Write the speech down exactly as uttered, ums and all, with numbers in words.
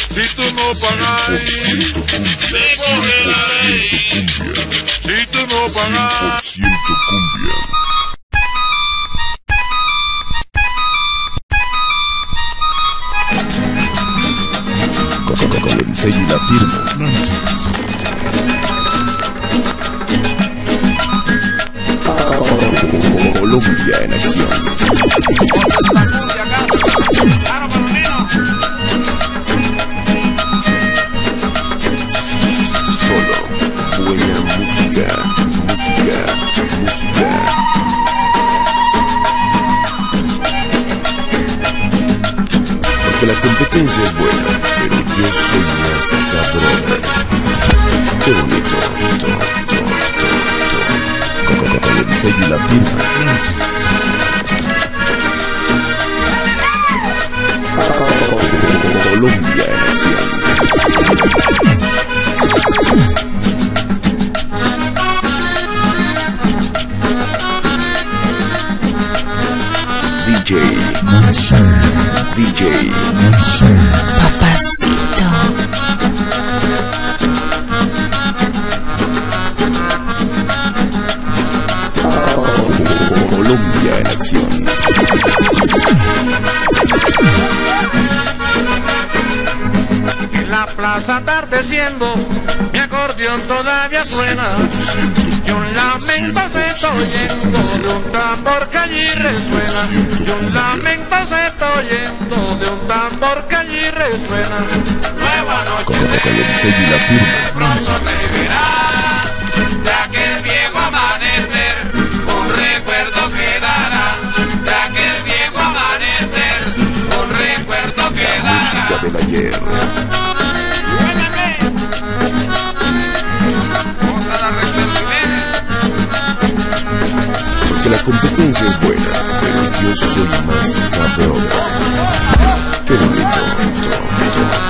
Si tú no pagas, te congelaré. Si tú no pagas, cien por ciento cumbia. Con el sello y la firma. Colombia en acción. Solo buena música, música, música. Porque la competencia es buena, pero yo soy más acá, brother. Qué bonito, to, to, to, to. Con el sello y la firma. Colombia en acción. D J D J Papacito. Colombia en acción. en la plaza atardeciendo, mi acordeón todavía suena. Y un lamento se está oyendo de un tambor que allí resuena. Y un lamento se está oyendo de un tambor que allí resuena. Nueva noche Con el sello y la firma. pronto te verás de aquel viejo amanecer. Un recuerdo quedará de aquel viejo amanecer. Un recuerdo quedará. Música del ayer. Porque la competencia es buena, pero yo soy más acá, brother. Qué bonito, to, to.